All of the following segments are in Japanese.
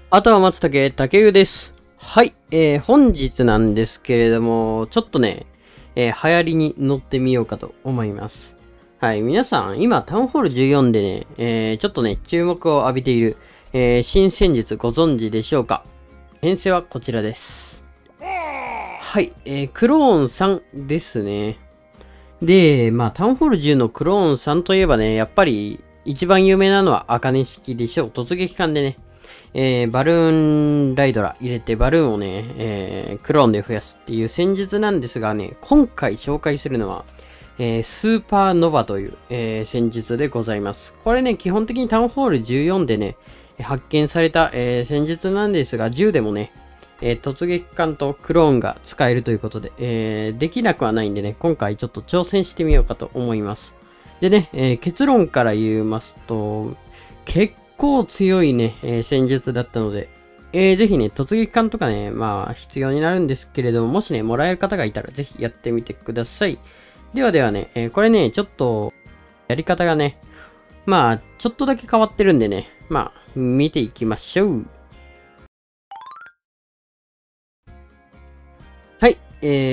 あとは松竹、竹湯です。はい、本日なんですけれども、ちょっとね、流行りに乗ってみようかと思います。はい、皆さん、今、タウンホール14でね、ちょっとね、注目を浴びている、新戦術ご存知でしょうか？編成はこちらです。はい、クローン3ですね。で、まあ、タウンホール10のクローン3といえばね、やっぱり、一番有名なのは、茜式でしょう。突撃艦でね、バルーンライドラ入れてバルーンをね、クローンで増やすっていう戦術なんですがね、今回紹介するのは、スーパーノバという、戦術でございます。これね、基本的にタウンホール14でね、発見された、戦術なんですが、10でもね、突撃艦とクローンが使えるということで、できなくはないんでね、今回ちょっと挑戦してみようかと思います。でね、結論から言いますと、結構強いね、戦術だったので、ぜひね、突撃艦とかね、まあ必要になるんですけれども、もしね、もらえる方がいたらぜひやってみてください。ではではね、これね、ちょっと、やり方がね、まあ、ちょっとだけ変わってるんでね、まあ、見ていきましょう。はい。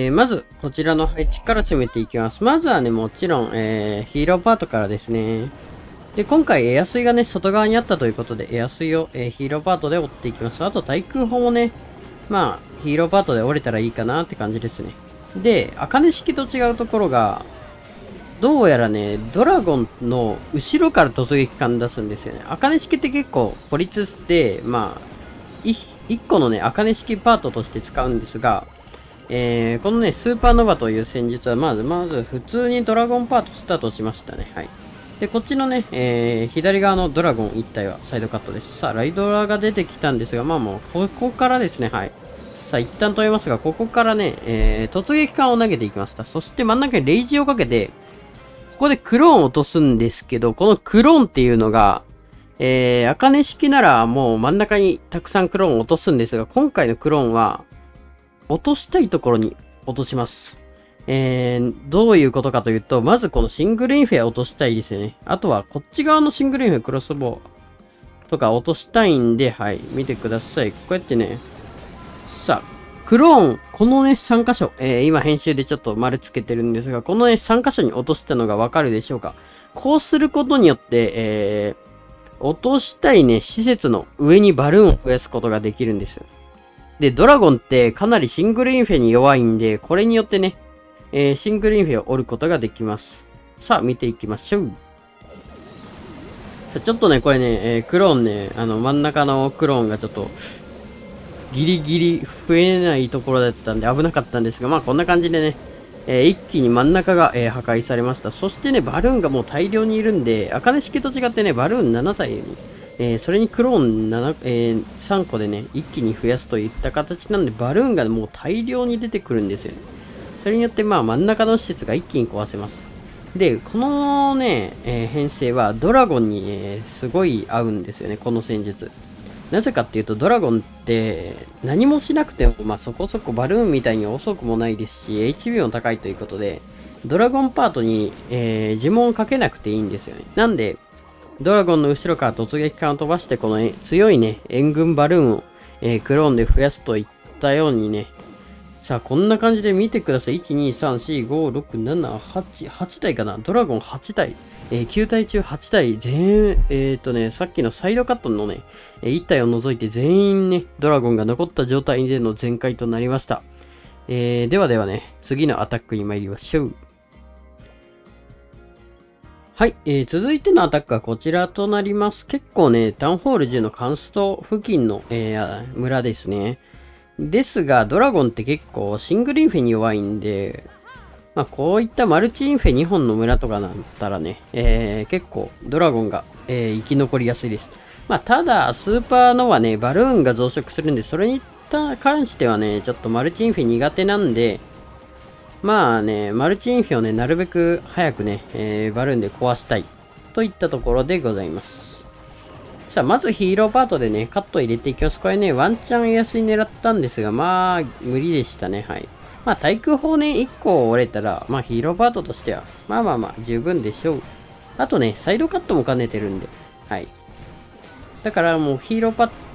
まず、こちらの配置から詰めていきます。まずはね、もちろん、ヒーローパートからですね。で、今回エア水がね、外側にあったということで、エア水を、ヒーローパートで折っていきます。あと、対空砲もね、まあ、ヒーローパートで折れたらいいかなって感じですね。で、茜式と違うところが、どうやらね、ドラゴンの後ろから突撃艦出すんですよね。茜式って結構孤立して、まあ、一個のね、茜式パートとして使うんですが、このね、スーパーノバという戦術は、まず普通にドラゴンパートスタートしましたね。はい。で、こっちのね、左側のドラゴン1体はサイドカットです。さあ、ライドラが出てきたんですが、まあもう、ここからですね、はい。さあ、一旦止めますが、ここからね、突撃艦を投げていきました。そして真ん中にレイジをかけて、ここでクローンを落とすんですけど、このクローンっていうのが、茜式ならもう真ん中にたくさんクローンを落とすんですが、今回のクローンは、落としたいところに落とします。どういうことかというと、まずこのシングルインフェを落としたいですよね。あとはこっち側のシングルインフェクロスボウとか落としたいんで、はい、見てください。こうやってね、さあ、クローン、このね、3箇所、今編集でちょっと丸つけてるんですが、このね、3箇所に落としたのがわかるでしょうか。こうすることによって、落としたいね、施設の上にバルーンを増やすことができるんですよ。で、ドラゴンってかなりシングルインフェに弱いんで、これによってね、シングルインフェを折ることができます。さあ、見ていきましょう。さあ、ちょっとね、これね、クローンね、真ん中のクローンがちょっと、ギリギリ増えないところだったんで危なかったんですが、まあこんな感じでね、一気に真ん中が、破壊されました。そしてね、バルーンがもう大量にいるんで、茜式と違ってね、バルーン7体に、それにクローン7、3個でね、一気に増やすといった形なんで、バルーンがもう大量に出てくるんですよね。それによって、まあ真ん中の施設が一気に壊せます。で、このね、編成はドラゴンに、すごい合うんですよね、この戦術。なぜかっていうと、ドラゴンって何もしなくても、まあそこそこバルーンみたいに遅くもないですし、HP も高いということで、ドラゴンパートに、呪文をかけなくていいんですよね。なんで、ドラゴンの後ろから突撃艦を飛ばして、この強いね、援軍バルーンを、クローンで増やすといったようにね、さあ、こんな感じで見てください。1、2、3、4、5、6、7、8、8体かな。ドラゴン8体。9体中8体さっきのサイドカットのね、1体を除いて全員ね、ドラゴンが残った状態での全開となりました。ではではね、次のアタックに参りましょう。はい、続いてのアタックはこちらとなります。結構ね、タウンホール10のカンスト付近の、村ですね。ですが、ドラゴンって結構シングルインフェに弱いんで、まあこういったマルチインフェ2本の村とかだったらね、結構ドラゴンが、生き残りやすいです。まあただ、スーパーノはね、バルーンが増殖するんで、それに関してはね、ちょっとマルチインフェ苦手なんで、まあね、マルチインフェをね、なるべく早くね、バルーンで壊したいといったところでございます。さあ、まずヒーローパートでね、カット入れていきます。これね、ワンチャン安い狙ったんですが、まあ、無理でしたね。はい。まあ、対空砲ね、1個折れたら、まあ、ヒーローパートとしては、まあ、十分でしょう。あとね、サイドカットも兼ねてるんで、はい。だからもうヒーローパッ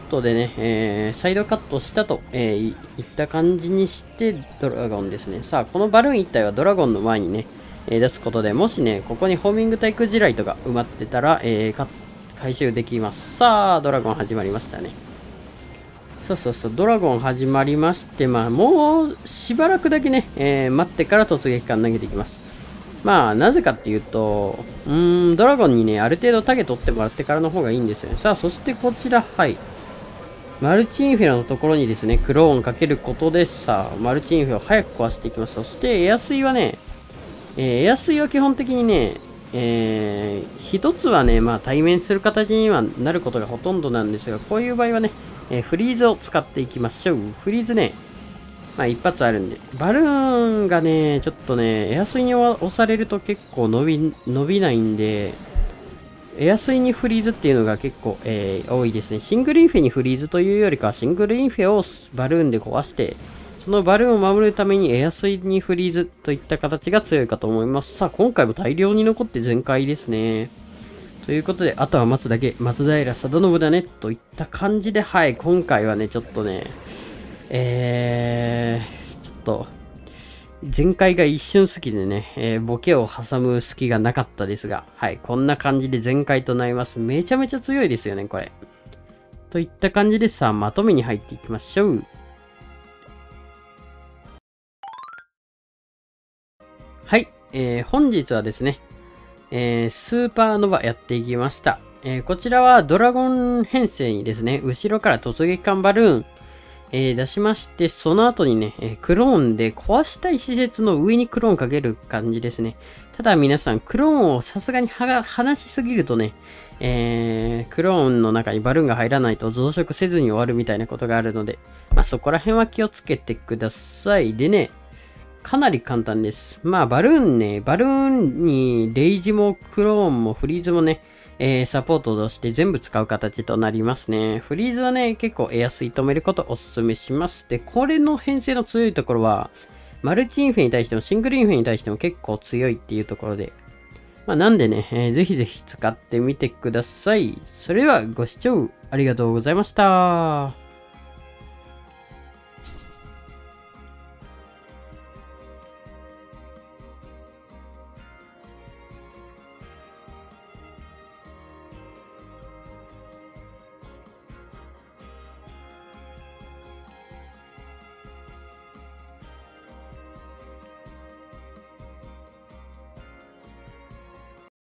トでね、サイドカットしたと、いった感じにしてドラゴンですね。さあ、このバルーン1体はドラゴンの前にね、出すことで、もしね、ここにホーミング対空地雷とか埋まってたら、回収できます。さあ、ドラゴン始まりましたね。そう、ドラゴン始まりまして、まあ、もうしばらくだけね、待ってから突撃艦投げていきます。まあ、なぜかっていうと、ドラゴンにね、ある程度タゲ取ってもらってからの方がいいんですよね。さあ、そしてこちら、はい。マルチインフェのところにですね、クローンかけることでさ、マルチインフェを早く壊していきます。そして、エア水はね、エア水は基本的にね、一つはね、まあ対面する形にはなることがほとんどなんですが、こういう場合はね、フリーズを使っていきましょう。フリーズね、まあ一発あるんで。バルーンがね、ちょっとね、エア水に押されると結構伸びないんで、エア水にフリーズっていうのが結構、多いですね。シングルインフェにフリーズというよりかは、シングルインフェをバルーンで壊して、そのバルーンを守るためにエア水にフリーズといった形が強いかと思います。さあ、今回も大量に残って全開ですね。ということで、あとは待つだけ、松平定信だね、といった感じで、はい、今回はね、ちょっとね、ちょっと、前回が一瞬好きでね、ボケを挟む隙がなかったですが、はい、こんな感じで全開となります。めちゃめちゃ強いですよね、これ。といった感じでさあ、まとめに入っていきましょう。はい、本日はですね、スーパーノヴァやっていきました。こちらはドラゴン編成にですね、後ろから突撃艦バルーン、出しまして、その後にね、クローンで壊したい施設の上にクローンかける感じですね。ただ皆さん、クローンをさすがに離しすぎるとね、クローンの中にバルーンが入らないと増殖せずに終わるみたいなことがあるので、まあそこら辺は気をつけてください。でね、かなり簡単です。まあ、バルーンにレイジもクローンもフリーズもね、サポートとして全部使う形となりますね。フリーズはね、結構エア吸い止めることをお勧めします。で、これの編成の強いところは、マルチインフェに対してもシングルインフェに対しても結構強いっていうところで、まあ、なんでね、ぜひぜひ使ってみてください。それではご視聴ありがとうございました。